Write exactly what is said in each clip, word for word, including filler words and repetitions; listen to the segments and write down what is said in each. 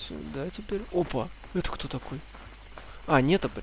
Сюда теперь. Опа! Это кто такой? А, не топорь.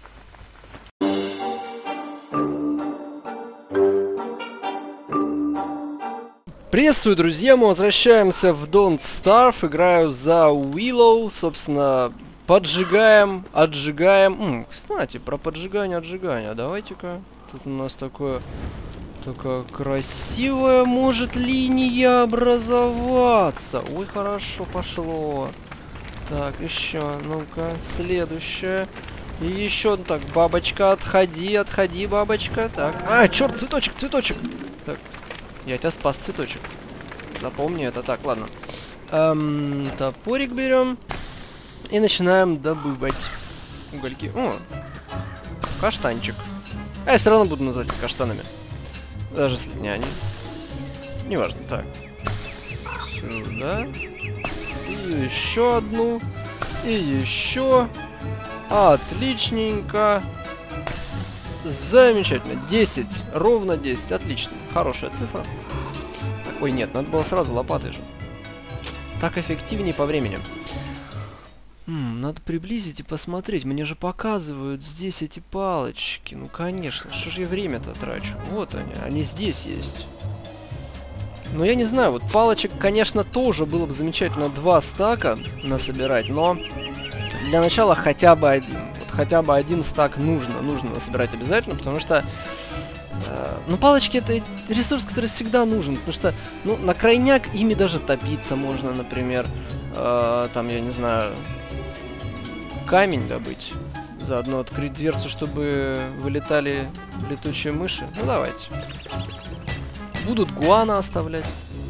Приветствую, друзья! Мы возвращаемся в Don't Starve. Играю за Willow. Собственно, поджигаем, отжигаем. М, кстати, про поджигание, отжигание. Давайте-ка. Тут у нас такое... Такая красивая может линия образоваться. Ой, хорошо пошло. Так, еще, ну-ка, следующая. И еще, так, бабочка, отходи, отходи, бабочка. Так, а, черт, цветочек, цветочек. Так, я тебя спас, цветочек. Запомни это. Так, ладно. Эм, топорик берем. И начинаем добывать угольки. О, каштанчик. А я все равно буду называть их каштанами. Даже если не они. Неважно. Так. Сюда. И еще одну. И еще. Отличненько. Замечательно. десять. Ровно десять. Отлично. Хорошая цифра. Так, ой, нет, надо было сразу лопатой же. Так эффективнее по времени. М, надо приблизить и посмотреть. Мне же показывают здесь эти палочки. Ну, конечно. Что же я время-то трачу? Вот они. Они здесь есть. Но я не знаю. Вот палочек, конечно, тоже было бы замечательно два стака насобирать. Но для начала хотя бы один. Вот хотя бы один стак нужно. Нужно насобирать обязательно. Потому что... Э, ну, палочки это ресурс, который всегда нужен. Потому что, ну, на крайняк ими даже топиться можно, например. Э, там, я не знаю... камень добыть. Заодно открыть дверцу, чтобы вылетали летучие мыши. Ну, давайте. Будут гуана оставлять.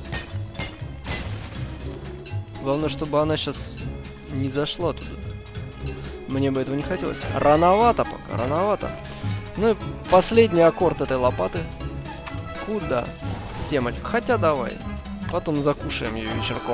Главное, чтобы она сейчас не зашла туда. Мне бы этого не хотелось. Рановато пока, рановато. Ну и последний аккорд этой лопаты. Куда? Семоль. Хотя давай. Потом закушаем ее вечерком.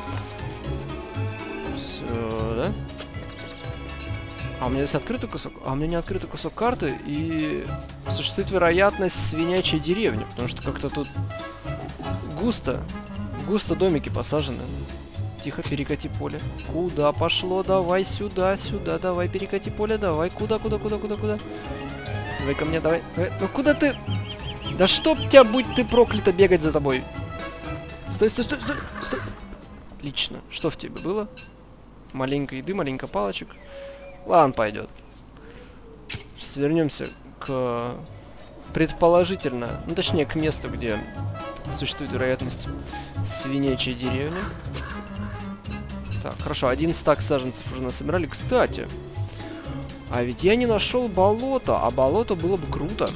Все, да? А у меня здесь открытый кусок? А у меня не открытый кусок карты, и существует вероятность свинячьей деревни, потому что как-то тут густо, густо домики посажены. Тихо, перекати поле. Куда пошло? Давай сюда, сюда, давай, перекати поле, давай. Куда, куда, куда, куда, куда? Давай ко мне, давай. Э, ну куда ты? Да чтоб тебя, будь ты проклято, бегать за тобой. Стой, стой, стой, стой, стой. Отлично. Что в тебе было? Маленько еды, маленько палочек. Ладно, пойдет. Сейчас вернемся к предположительно, ну точнее к месту, где существует вероятность свинячьей деревни. Так, хорошо, один стак саженцев уже насобирали. Кстати, а ведь я не нашел болото, а болото было бы круто.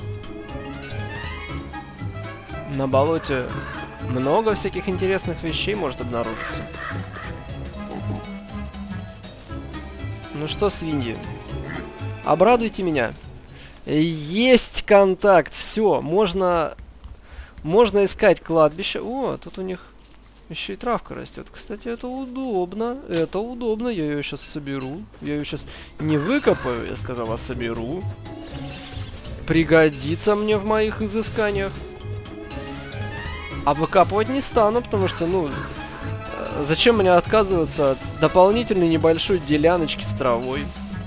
На болоте много всяких интересных вещей может обнаружиться. Ну что, свиньи, обрадуйте меня. Есть контакт, все, можно, можно искать кладбище. О, тут у них еще и травка растет. Кстати, это удобно, это удобно. Я ее сейчас соберу. Я ее сейчас не выкопаю, я сказал, а соберу. Пригодится мне в моих изысканиях. А выкапывать не стану, потому что, ну... Зачем мне отказываться от дополнительной небольшой деляночки с травой?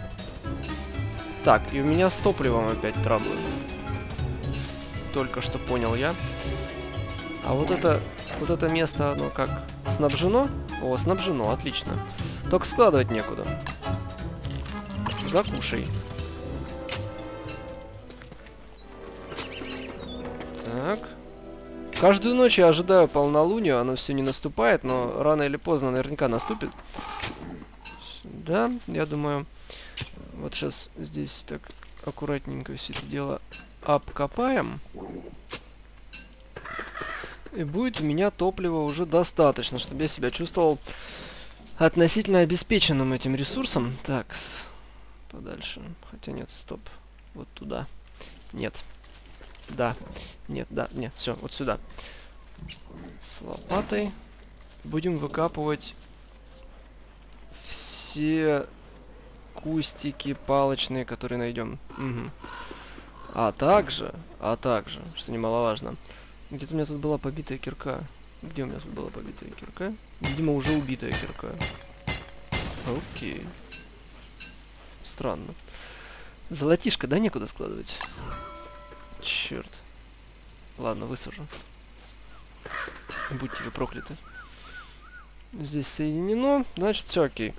Так, и у меня с топливом опять траблы. Только что понял я. А вот это, вот это место, оно как снабжено? О, снабжено, отлично. Только складывать некуда. Закушай. Так. Каждую ночь я ожидаю полнолуния, оно все не наступает, но рано или поздно наверняка наступит. Да, я думаю, вот сейчас здесь так аккуратненько все это дело обкопаем. И будет у меня топлива уже достаточно, чтобы я себя чувствовал относительно обеспеченным этим ресурсом. Так, подальше. Хотя нет, стоп. Вот туда. Нет. Да. Нет, да, нет, все, вот сюда. С лопатой будем выкапывать все кустики палочные, которые найдем. Угу. А также, а также, что немаловажно, где-то у меня тут была побитая кирка. Где у меня тут была побитая кирка? Видимо, уже убитая кирка. Окей. Странно. Золотишко, да, некуда складывать? Черт. Ладно, высажу. Будьте вы прокляты. Здесь соединено, значит все окей.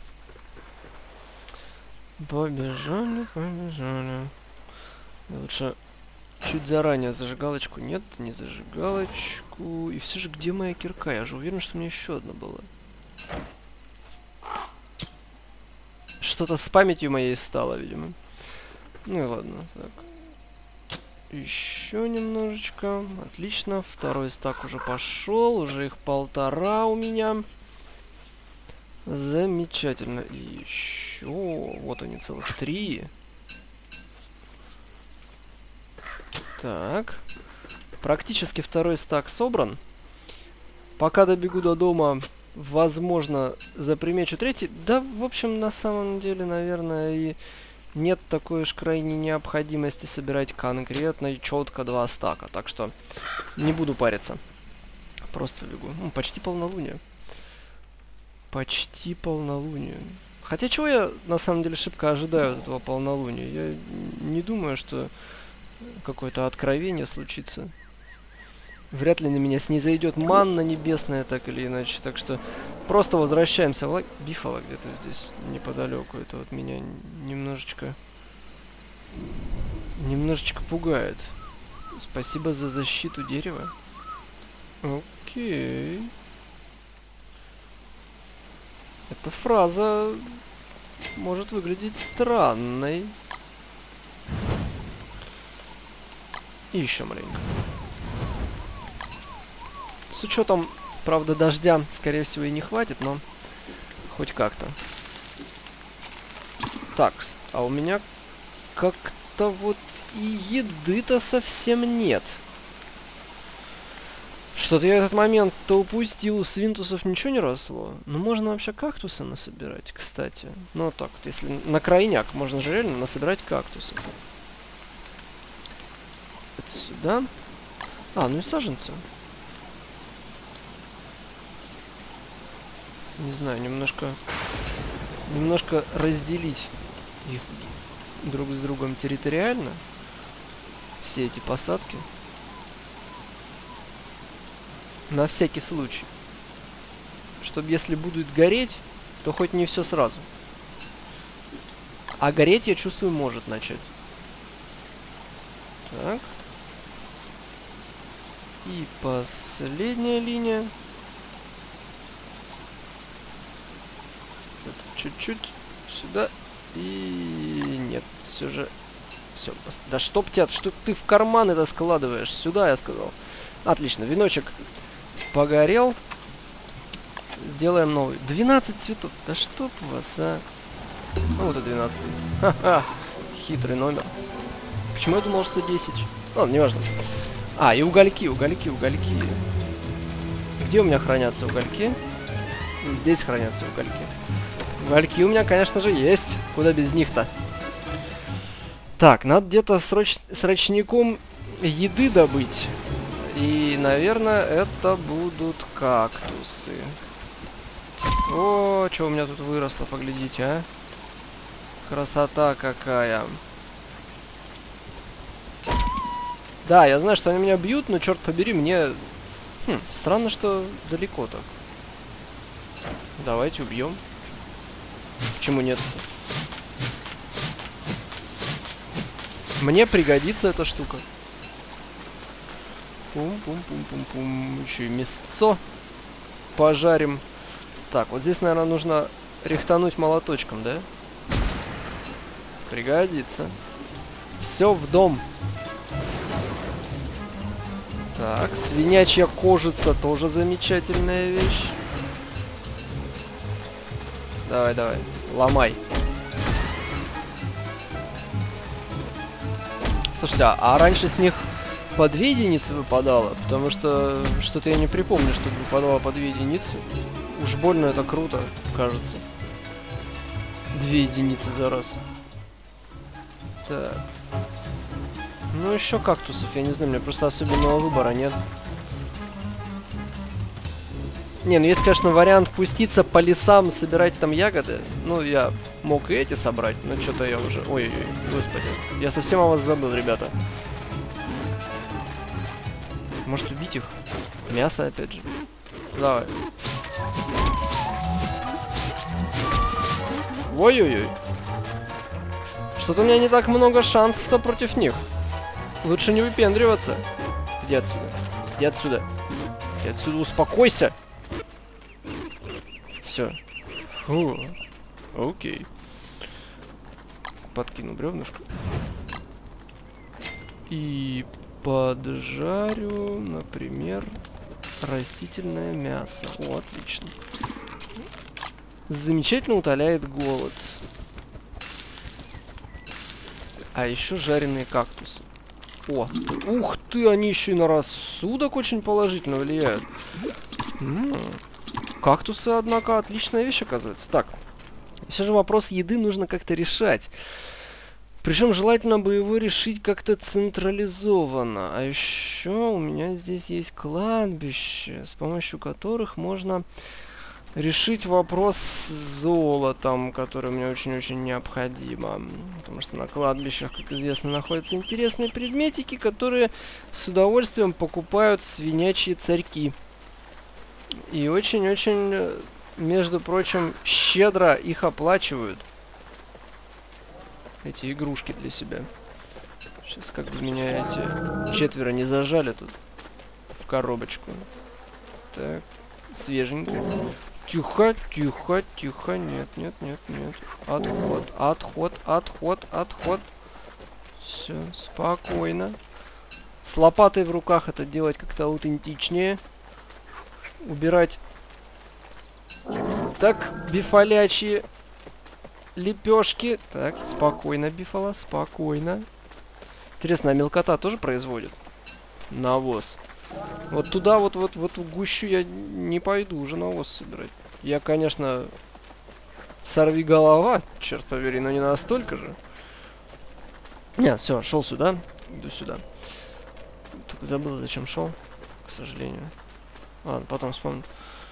Побежали, побежали. Лучше чуть заранее зажигалочку. Нет, не зажигалочку. И все же, где моя кирка? Я же уверен, что у меня еще одна была. Что-то с памятью моей стало, видимо. Ну и ладно. Так. Еще немножечко. Отлично. Второй стак уже пошел. Уже их полтора у меня. Замечательно. И еще. Вот они, целых три. Так. Практически второй стак собран. Пока добегу до дома, возможно, запримечу третий. Да, в общем, на самом деле, наверное, и нет такой уж крайней необходимости собирать конкретно и четко два стака. Так что не буду париться. Просто бегу. Ну, почти полнолуние. Почти полнолуние. Хотя чего я на самом деле шибко ожидаю от этого полнолуния? Я не думаю, что какое-то откровение случится. Вряд ли на меня снизойдет манна небесная, так или иначе. Так что просто возвращаемся. Ла... Бифала где-то здесь неподалеку. Это вот меня немножечко... Немножечко пугает. Спасибо за защиту дерева. Окей. Эта фраза может выглядеть странной. И еще маленько. С учетом, правда, дождя, скорее всего, и не хватит, но хоть как-то. Так, а у меня как-то вот и еды-то совсем нет. Что-то я этот момент-то упустил, у свинтусов ничего не росло. Ну, можно вообще кактусы насобирать, кстати. Ну, вот так вот, если на крайняк, можно же реально насобирать кактусы. Это сюда. А, ну и саженцы. Не знаю, немножко... Немножко разделить их друг с другом территориально. Все эти посадки. На всякий случай. Чтобы если будет гореть, то хоть не все сразу. А гореть, я чувствую, может начать. Так. И последняя линия. Чуть-чуть сюда. И нет, все же... Все. Да чтоб тебя, что ты в карман это складываешь? Сюда, я сказал. Отлично, веночек погорел. Делаем новый. двенадцать цветов. Да чтоб вас, а. Ну вот и двенадцать. Ха-ха. Хитрый номер. Почему я думал, что десять? Ладно, неважно. А, и угольки, угольки, угольки. Где у меня хранятся угольки? Здесь хранятся угольки. Угольки у меня, конечно же, есть. Куда без них-то? Так, надо где-то сроч... срочником еды добыть. И, наверное, это будут кактусы. О, что у меня тут выросло, поглядите, а. Красота какая. Да, я знаю, что они меня бьют, но, черт побери, мне... Хм, странно, что далеко так. Давайте убьем. Почему нет? Мне пригодится эта штука. Пум-пум-пум-пум-пум. Еще и мясцо пожарим. Так, вот здесь, наверное, нужно рихтануть молоточком, да? Пригодится. Все в дом. Так, свинячья кожица тоже замечательная вещь. Давай, давай, ломай. Слушайте, а, а раньше с них по две единицы выпадало? Потому что что-то я не припомню, чтобы выпадало по две единицы. Уж больно это круто, кажется. Две единицы за раз. Так. Ну, еще кактусов, я не знаю, у меня просто особенного выбора нет. Не, ну есть, конечно, вариант пуститься по лесам, собирать там ягоды. Ну, я мог и эти собрать, но что-то я уже... Ой-ой-ой, господи. Я совсем о вас забыл, ребята. Может убить их? Мясо, опять же. Давай. Ой-ой-ой. Что-то у меня не так много шансов-то против них. Лучше не выпендриваться. Иди отсюда. Иди отсюда. Иди отсюда, успокойся. Все. Фу. Окей. Подкину бревнышко. И поджарю, например, растительное мясо. О, отлично. Замечательно утоляет голод. А еще жареные кактусы. О, ух ты, они еще и на рассудок очень положительно влияют. М-м. Кактусы, однако, отличная вещь, оказывается. Так, все же вопрос еды нужно как-то решать. Причем желательно бы его решить как-то централизованно. А еще у меня здесь есть кладбище, с помощью которых можно решить вопрос с золотом, который мне очень-очень необходимо. Потому что на кладбищах, как известно, находятся интересные предметики, которые с удовольствием покупают свинячьи царьки. И очень-очень, между прочим, щедро их оплачивают. Эти игрушки для себя. Сейчас как бы меня эти четверо не зажали тут в коробочку. Так, свеженько. Тихо, тихо, тихо. Нет, нет, нет, нет. Отход, отход, отход, отход. Все, спокойно. С лопатой в руках это делать как-то аутентичнее. Убирать. Так, бифалячьи лепешки. Так, спокойно, бифала, спокойно. Интересно, а мелкота тоже производит навоз? Вот туда, вот, вот, вот в гущу я не пойду уже навоз собирать. Я, конечно, сорви голова, черт побери, но не настолько же. Нет, все, шел сюда, иду сюда. Только забыл, зачем шел, к сожалению. Ладно, потом вспомню.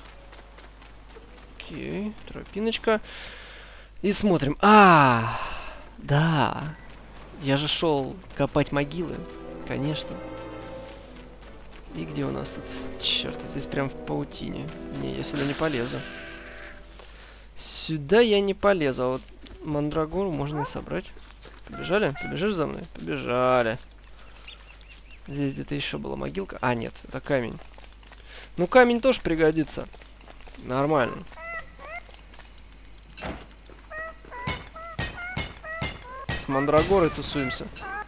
Окей, тропиночка. И смотрим. А, да. Я же шел копать могилы. Конечно. И где у нас тут? Черт, здесь прям в паутине. Не, я сюда не полезу. Сюда я не полезу. А вот мандрагору можно и собрать. Побежали? Побежишь за мной? Побежали. Здесь где-то еще была могилка. А, нет, это камень. Ну, камень тоже пригодится. Нормально. С мандрагорой тусуемся.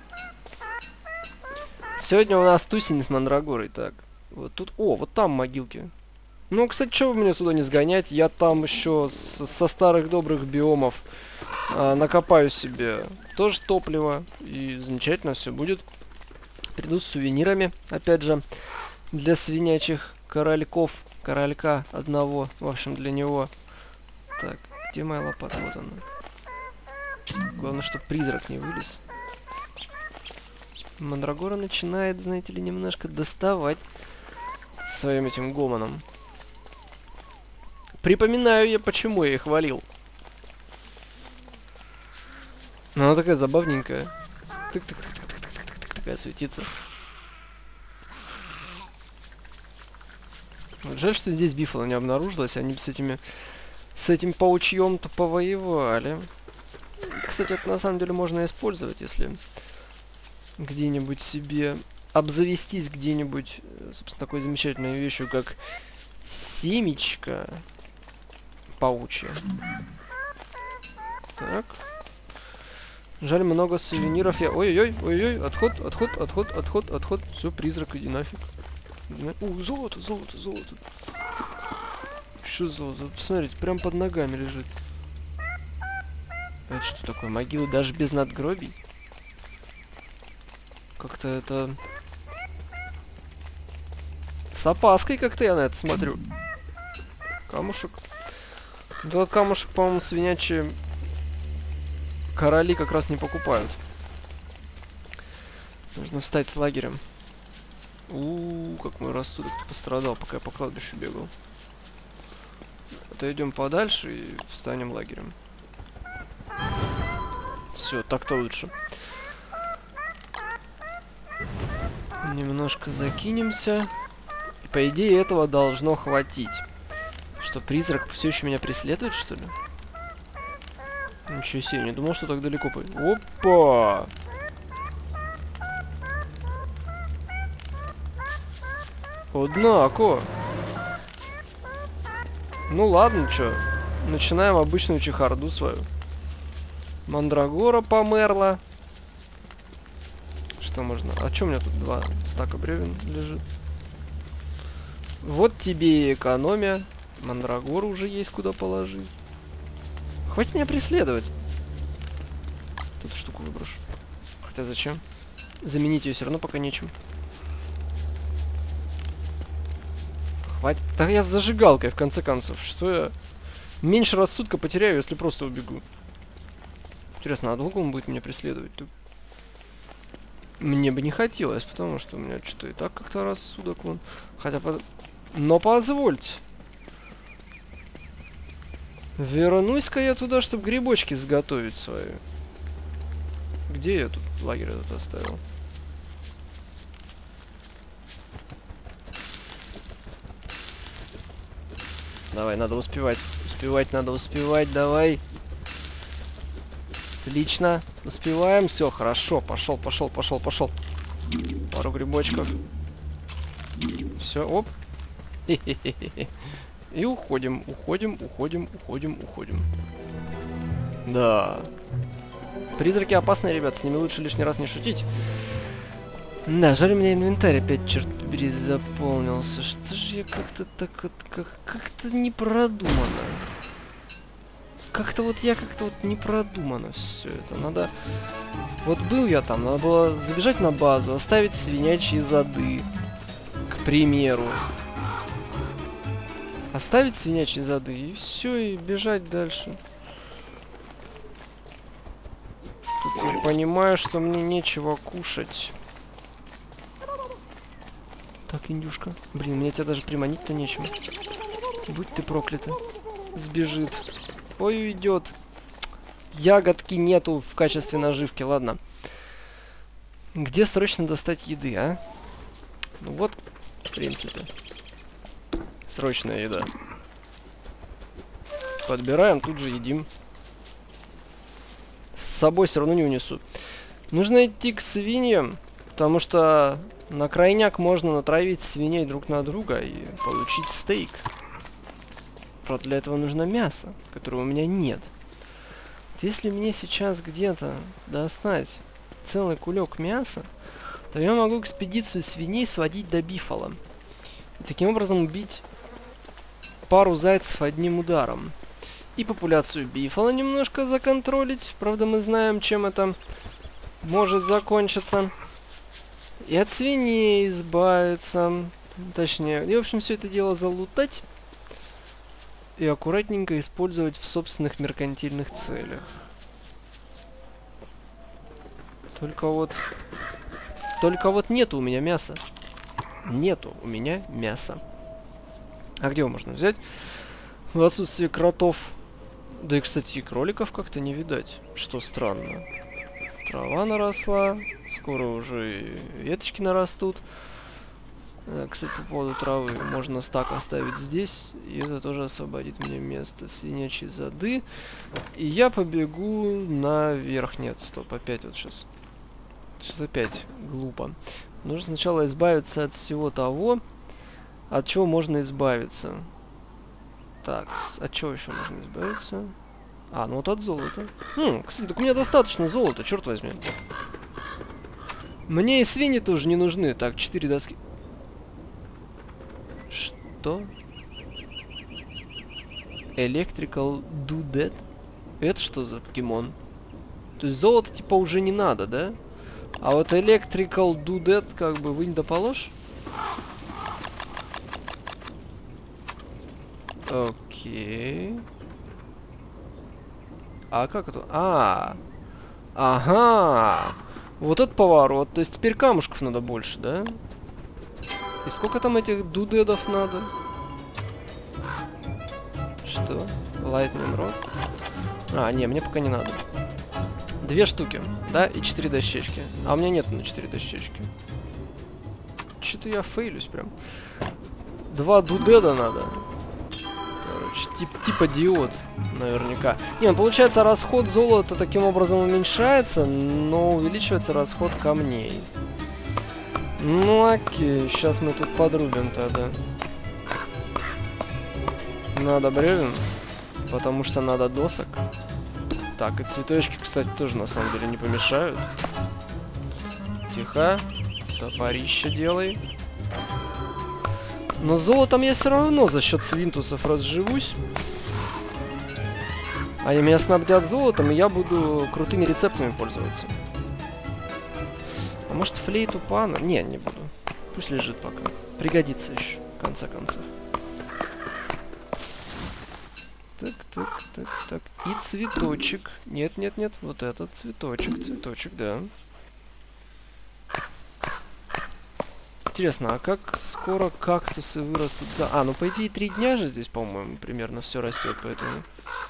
Сегодня у нас тусень с мандрагорой. Так, вот тут... О, вот там могилки. Ну, кстати, что вы меня туда не сгонять? Я там еще с, со старых добрых биомов а, накопаю себе тоже топливо. И замечательно все будет. Приду с сувенирами, опять же, для свинячих корольков. Королька одного, в общем, для него. Так, где моя лопата? Вот она. Главное, чтобы призрак не вылез. Мандрагора начинает, знаете ли, немножко доставать своим этим гомоном. Припоминаю я, почему я их валил. Ну, она такая забавненькая. Тык-тык-тык-тык-тык-тык-тык, такая светится. Вот жаль, что здесь бифала не обнаружилась. Они с этими... С этим паучьем-то повоевали. Кстати, это на самом деле можно использовать, если где-нибудь себе обзавестись где-нибудь, собственно, такой замечательной вещью, как семечко паучье. Так. Жаль, много сувениров я... Ой-ой-ой, ой-ой, отход, отход, отход, отход, отход. Все, призрак, иди нафиг. О, золото, золото, золото. Что золото? Посмотрите, прям под ногами лежит. Это что такое? Могила даже без надгробий? Как-то это... С опаской как-то я на это смотрю. Камушек. Да, камушек, по-моему, свинячие короли как раз не покупают. Нужно встать с лагерем. У-у-у, как мой рассудок пострадал, пока я по кладбищу бегал. отойдем подальше и встанем лагерем. Все, так-то лучше. Немножко закинемся. И, по идее, этого должно хватить. Что, призрак все еще меня преследует, что ли? Ничего себе, не думал, что так далеко пойдет. Опа! Однако. Ну ладно, чё. Начинаем обычную чехарду свою. Мандрагора померла. Что можно? А чё у меня тут два стака бревен лежит? Вот тебе и экономия. Мандрагору уже есть куда положить. Хватит меня преследовать. Эту штуку выброшу. Хотя зачем? Заменить ее все равно пока нечем. Хватит. Да я с зажигалкой, в конце концов. Что я меньше рассудка потеряю, если просто убегу. Интересно, а долго он будет меня преследовать? Тут... Мне бы не хотелось, потому что у меня что-то и так как-то рассудок вон. Хотя по... Но позвольте. Вернусь-ка я туда, чтобы грибочки сготовить свои. Где я тут лагерь этот оставил? Давай, надо успевать. Успевать надо успевать, давай. Отлично. Успеваем. Все, хорошо. Пошел, пошел, пошел, пошел. Пару грибочков. Все, оп. Хе-хе-хе-хе. И уходим, уходим, уходим, уходим, уходим. Да. Призраки опасные, ребят, с ними лучше лишний раз не шутить. Да, жаль, у меня инвентарь опять, черт побери, заполнился. Что же я как-то так вот, как, как-то не продумано. Как-то вот я как-то вот не продумано все это. Надо... Вот был я там, надо было забежать на базу, оставить свинячьи зады. К примеру. Оставить свинячьи зады и все, и бежать дальше. Тут я понимаю, что мне нечего кушать. Так, индюшка. Блин, мне тебя даже приманить-то нечем. Будь ты проклята. Сбежит. Ой, уйдет. Ягодки нету в качестве наживки, ладно. Где срочно достать еды, а? Ну вот, в принципе. Срочная еда. Подбираем, тут же едим. С собой все равно не унесу. Нужно идти к свиньям, потому что на крайняк можно натравить свиней друг на друга и получить стейк. Правда, для этого нужно мясо, которого у меня нет. Если мне сейчас где-то достать целый кулек мяса, то я могу экспедицию свиней сводить до бифала. И таким образом убить пару зайцев одним ударом. И популяцию бифала немножко законтролить. Правда, мы знаем, чем это может закончиться. И от свиней избавиться. Точнее, и в общем все это дело залутать. И аккуратненько использовать в собственных меркантильных целях. Только вот... Только вот нету у меня мяса. Нету у меня мяса. А где его можно взять? В отсутствие кротов. Да и, кстати, и кроликов как-то не видать. Что странно. Трава наросла. Скоро уже и веточки нарастут. Кстати, по поводу травы. Можно стак оставить здесь. И это тоже освободит мне место. Свинячьи зады. И я побегу наверх. Нет, стоп. Опять вот сейчас. Сейчас опять глупо. Нужно сначала избавиться от всего того, от чего можно избавиться. Так, от чего еще можно избавиться? А, ну вот от золота. Хм, кстати, так у меня достаточно золота, черт возьми. Мне и свиньи тоже не нужны. Так, четыре доски. Что? Electrical Dudette? Это что за покемон? То есть золото типа уже не надо, да? А вот Electrical Dudette как бы вынь да положь. Окей. А как это? А, ага. Вот этот поворот. То есть теперь камушков надо больше, да? И сколько там этих дудедов надо? Что? Lightning Rod. А, не, мне пока не надо. Две штуки, да, и четыре дощечки. А у меня нет на четыре дощечки. Что-то я фейлюсь прям. Два дудеда надо. Короче, тип, типа диод, наверняка. Не, ну, получается, расход золота таким образом уменьшается, но увеличивается расход камней. Ну окей, сейчас мы тут подрубим тогда. Надо бревен, потому что надо досок. Так, и цветочки, кстати, тоже на самом деле не помешают. Тихо. Топорище делай. Но золотом я все равно за счет свинтусов разживусь. Они меня снабдят золотом, и я буду крутыми рецептами пользоваться. А может флейту пана? Не, не буду. Пусть лежит пока. Пригодится еще, в конце концов. Так, так, так, так. И цветочек. Нет, нет, нет. Вот этот цветочек, цветочек, да. Интересно, а как скоро кактусы вырастут за... А, ну по идее три дня же здесь, по-моему, примерно все растет, поэтому...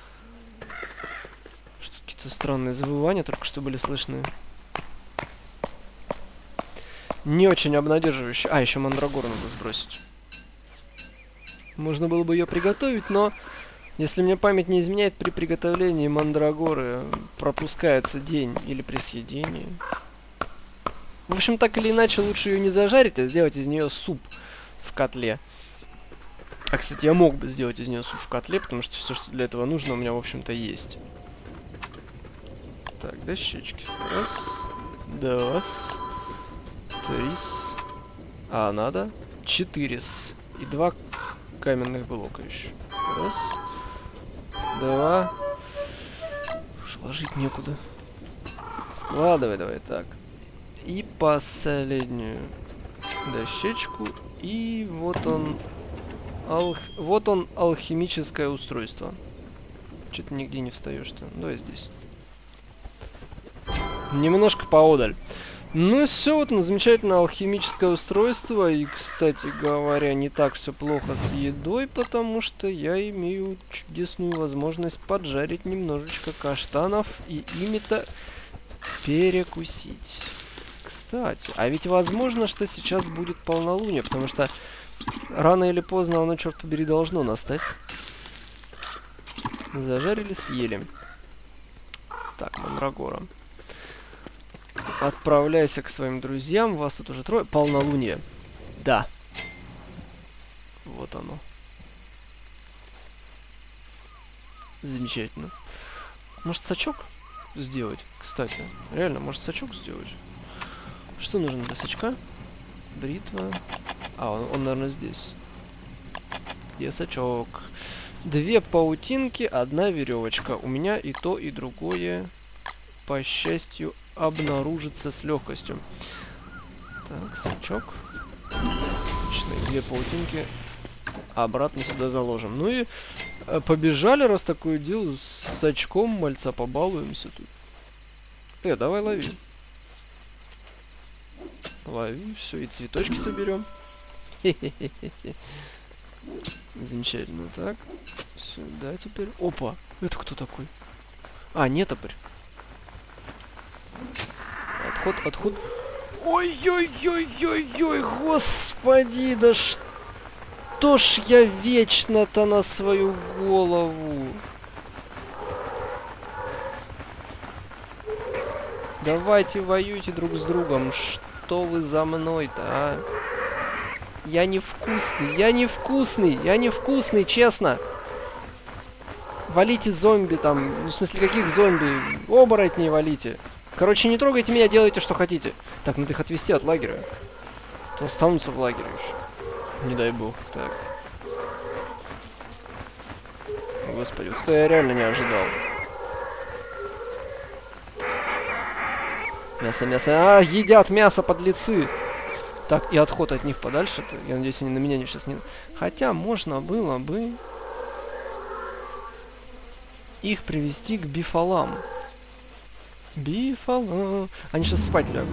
Что-то какие-то странные завывания только что были слышны. Не очень обнадеживающе. А, еще мандрагору надо сбросить. Можно было бы ее приготовить, но... Если мне память не изменяет, при приготовлении мандрагоры пропускается день или при съедении. В общем, так или иначе, лучше ее не зажарить, а сделать из нее суп в котле. А, кстати, я мог бы сделать из нее суп в котле, потому что все, что для этого нужно, у меня, в общем-то, есть. Так, дощечки. Раз, два, три. А, надо. Четыре. И два каменных блока еще. Раз, два. Уж ложить некуда. Складывай давай, так. И последнюю дощечку. И вот он. Алх... Вот он, алхимическое устройство. Что-то нигде не встаешь-то. Давай здесь. Немножко поодаль. Ну и все, вот оно, замечательное алхимическое устройство. И, кстати говоря, не так все плохо с едой, потому что я имею чудесную возможность поджарить немножечко каштанов и ими-то перекусить. Кстати, а ведь возможно, что сейчас будет полнолуние, потому что рано или поздно оно, черт побери, должно настать. Зажарили, съели. Так, мандрагора. Отправляйся к своим друзьям, вас тут уже трое. Полнолуние. Да. Вот оно. Замечательно. Может, сачок сделать, кстати? Реально, может, сачок сделать? Что нужно для сачка? Бритва. А, он, он, наверное, здесь. Где сачок? Две паутинки, одна веревочка. У меня и то, и другое, по счастью, обнаружится с легкостью. Так, сачок. Отлично, две паутинки обратно сюда заложим. Ну и э, побежали, раз такое дело, с сачком мальца побалуемся тут. Э, давай лови. Лови, все, и цветочки соберем. Хе-хе-хе-хе. Замечательно, так. Сюда теперь. Опа, это кто такой? А, не топорь. Отход, отход. Ой-ой-ой-ой-ой, господи, да что ж я вечно-то на свою голову. Давайте воюйте друг с другом. Что вы за мной-то, а? Я невкусный, я невкусный, я невкусный, честно. Валите зомби там, ну, в смысле, каких зомби? Оборотней валите. Короче, не трогайте меня, делайте, что хотите. Так, надо их отвезти от лагеря. То останутся в лагере еще. Не дай бог. Так. О, господи, вот это я реально не ожидал. Мясо, мясо. А, едят мясо, подлецы. Так, и отход от них подальше. Я надеюсь, они на меня не сейчас не... Хотя можно было бы их привести к бифалам. Бифала. Они сейчас спать лягут.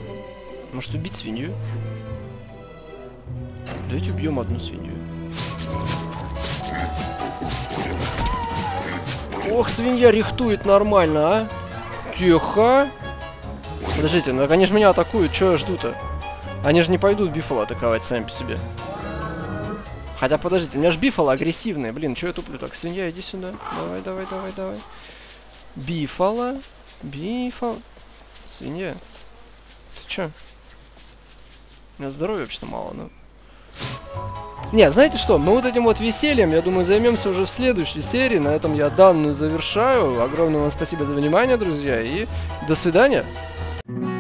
Может убить свинью? Давайте убьем одну свинью. Ох, свинья рихтует нормально, а. Тихо. Подождите, ну они же меня атакуют, что я жду-то? Они же не пойдут Бифала атаковать сами по себе. Хотя, подождите, у меня же Бифала агрессивные. Блин, что я туплю так? Свинья, иди сюда. Давай, давай, давай, давай. Бифала. Бифал. Свинья. Ты чё? У меня здоровья вообще-то мало, ну. Не, знаете что? Мы вот этим вот весельем, я думаю, займемся уже в следующей серии. На этом я данную завершаю. Огромное вам спасибо за внимание, друзья. И до свидания.